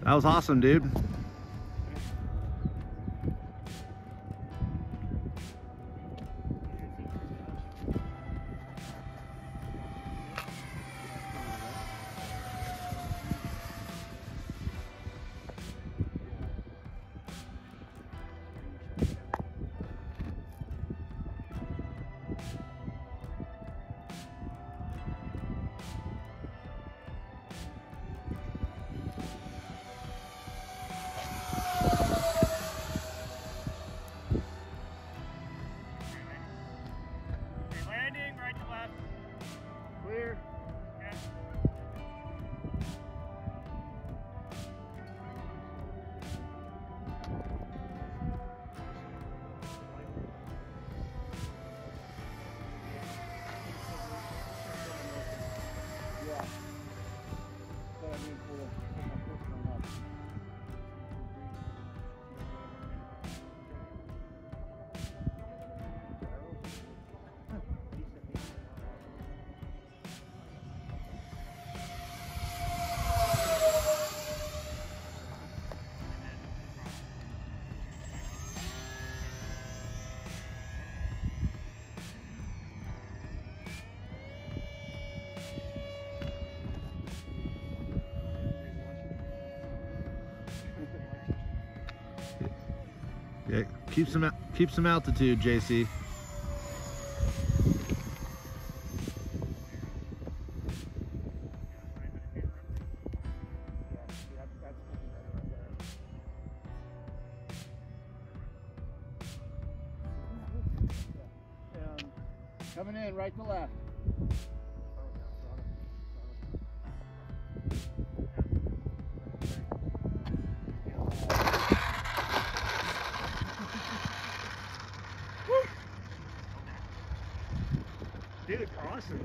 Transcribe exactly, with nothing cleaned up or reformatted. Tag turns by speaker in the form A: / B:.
A: That was awesome, dude.
B: Clear. Okay. Yeah. So I mean, for the, for my first one up.
A: Yeah, keep some keep some altitude, J C.
B: And coming in right to left. Dude, awesome.